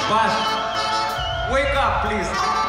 Паш, wake up, please.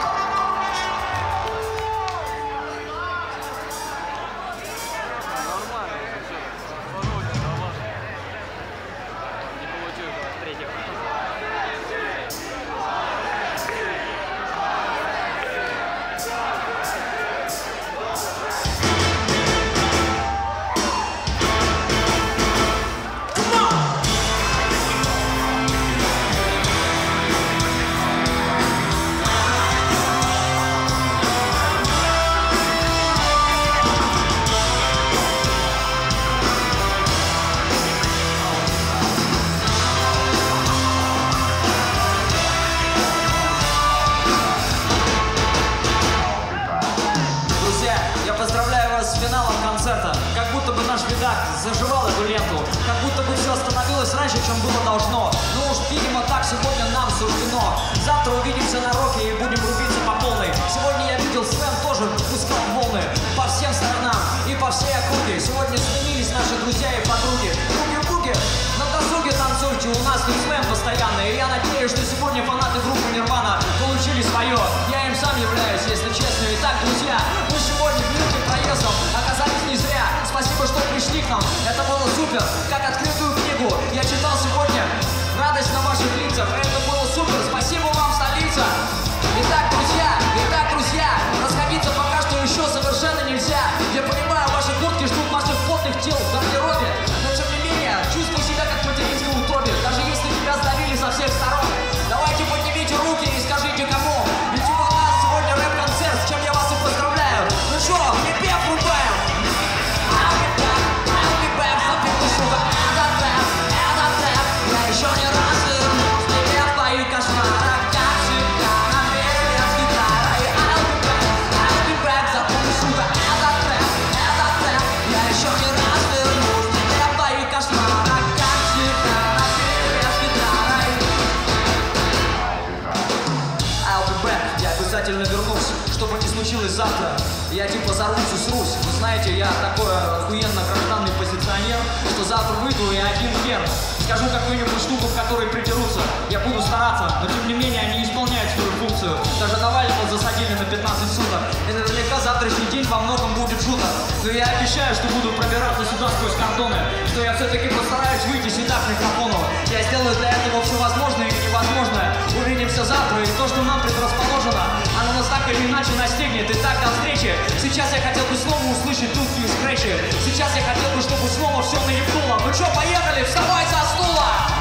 С финалом концерта, как будто бы наш бедак заживал эту ленту, как будто бы все остановилось раньше, чем было должно. Ну уж, видимо, так сегодня нам суждено. Завтра увидимся на роке и будем рубиться по полной. Сегодня я видел, Свен тоже пускал волны по всем сторонам и по всей округе. Сегодня сменились наши друзья и подруги. Буги-буги, на досуге танцуйте, у нас тут Свен постоянно. И я надеюсь, что сегодня фанаты группы Нирвана получили свое. Я им сам являюсь, если честно. Итак, друзья, мы сегодня в мирке проездом оказались не зря. Спасибо, что пришли к нам. Это было супер. Как открытую книгу я читал сегодня. Радость на ваших лицах. Это было супер. Спасибо вам, столица. Итак, друзья, расходиться пока что еще совершенно нельзя. Я понимаю, ваши куртки ждут ваших потных тел в гардеробе. Но тем не менее, чувствуй себя как в материнской утробе. Даже если тебя сдавили со всех сторон. Давайте поднимите руки и скажите кому. Ведь у нас сегодня рэп-концерт, с чем я вас и поздравляю. Ну что, припев врубаем. Я еще не раз вернусь, тебе в твоих кошмарах, как всегда, на берег с гитарой. I'll be back, запомни, сука, этот рэп. Я еще не раз вернусь, тебе в твоих кошмарах, как всегда, на берег с гитарой. I'll be back, я обязательно вернусь, что бы ни случилось завтра. Я типа зарвусь и срусь. Вы знаете, я такой охуенно гражданный позиционер, что завтра выйду и один хер скажу какую-нибудь штуку, в которой придерутся. Я буду стараться, но тем не менее они исполняют свою функцию. Даже Навального засадили на 15 суток. И наверняка завтрашний день во многом будет шуток. Но я обещаю, что буду пробираться сюда сквозь кордоны, что я все-таки постараюсь выйти сюда к микрофону. Я сделаю для этого все возможное и невозможное. Увидимся завтра, и то, что нам предрасположено, оно нас так или иначе настигнет. Итак, до встречи. Сейчас я хотел бы снова услышать жуткие скретчи. Сейчас я хотел бы, чтобы снова все наебнуло. Ну что, поехали, вставай со стула!